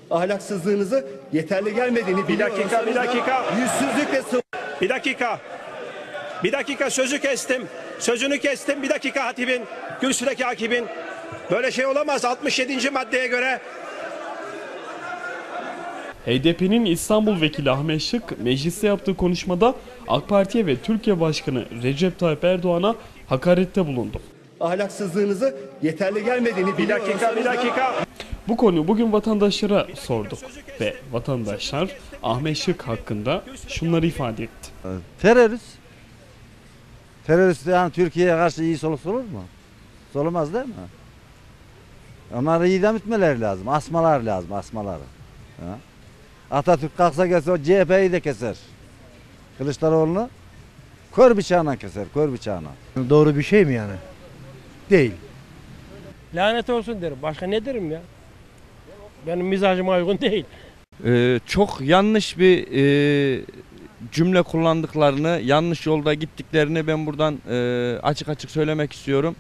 Ahlaksızlığınızı yeterli gelmediğini biliyorum. Bir dakika. Yüzsüzlükle Bir dakika sözü kestim. Sözünü kestim. Bir dakika hatibin. Kürsüdeki hakibin. Böyle şey olamaz 67. maddeye göre. HDP'nin İstanbul Vekili Ahmet Şık, mecliste yaptığı konuşmada AK Parti'ye ve Türkiye Başkanı Recep Tayyip Erdoğan'a hakarette bulundu. ahlaksızlığınızı yeterli gelmediğini biliyorum. Bir dakika. Bu konuyu bugün vatandaşlara sorduk ve vatandaşlar Ahmet Şık hakkında şunları ifade etti. Terörist yani Türkiye'ye karşı iyi soluk olur mu? Solumaz değil mi? Onları idam etmeleri lazım, asmalar lazım, asmaları. Ha? Atatürk kalksa gelse o CHP'yi de keser. Kılıçdaroğlu'nu kör bıçağına keser, kör bıçağına. Doğru bir şey mi yani? Değil. Lanet olsun derim. Başka ne derim ya? Benim mizacıma uygun değil. Çok yanlış bir cümle kullandıklarını, yanlış yolda gittiklerini ben buradan açık açık söylemek istiyorum.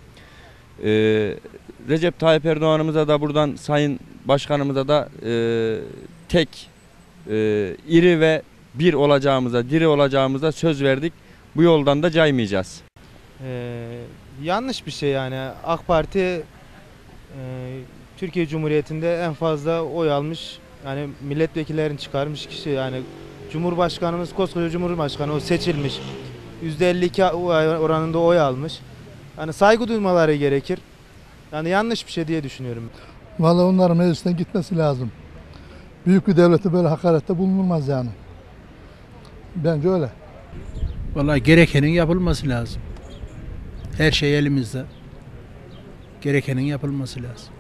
Recep Tayyip Erdoğan'ımıza da buradan Sayın Başkanımıza da tek iri ve bir olacağımıza, diri olacağımıza söz verdik. Bu yoldan da caymayacağız. Yanlış bir şey yani. AK Parti Türkiye Cumhuriyeti'nde en fazla oy almış. Yani milletvekillerini çıkarmış kişi yani. Cumhurbaşkanımız, koskoca Cumhurbaşkanı o seçilmiş. %52 oranında oy almış. Yani saygı duymaları gerekir. Yani yanlış bir şey diye düşünüyorum. Vallahi onların meclisten gitmesi lazım. Büyük bir devlete böyle hakarette bulunulmaz yani. Bence öyle. Vallahi gerekenin yapılması lazım. Her şey elimizde. Gerekenin yapılması lazım.